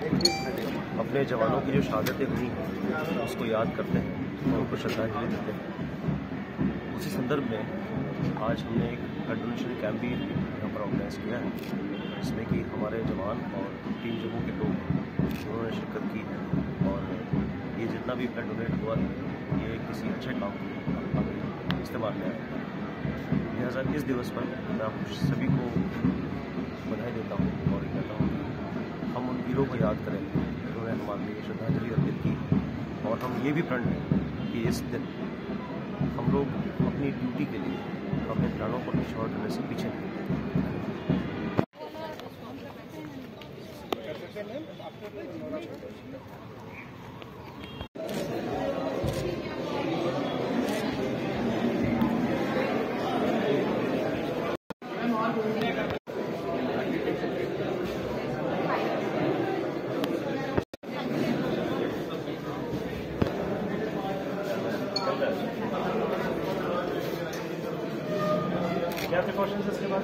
अपने जवानों की जो शहादतें हुई हैं उसको याद करते हैं और उनको श्रद्धांजलि देते हैं। उसी संदर्भ में आज हमने एक ब्लड डोनेशन कैंप भी यहाँ पर ऑर्गेनाइज किया है, जिसमें कि हमारे जवान और टीम जम्मू के लोग उन्होंने शिरकत की है। और ये जितना भी ब्लड डोनेट हुआ है ये किसी अच्छे काम के इस्तेमाल में आया। लिहाजा इस दिवस पर मैं आप सभी को बधाई देता हूँ और कहता हूँ कि हम उन वीरों को याद करें जिन्होंने हमारे लिए श्रद्धांजलि अर्पित की। और हम ये भी प्रण लें कि इस दिन हम लोग अपनी ड्यूटी के लिए अपने प्राणों को न्यौछावर करने से पीछे नहीं हटेंगे। क्या प्रिकॉशंस है इसके बाद?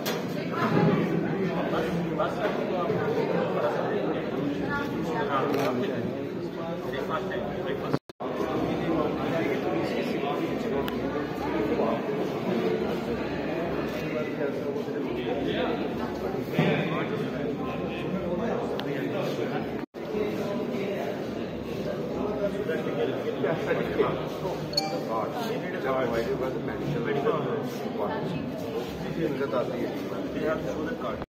medical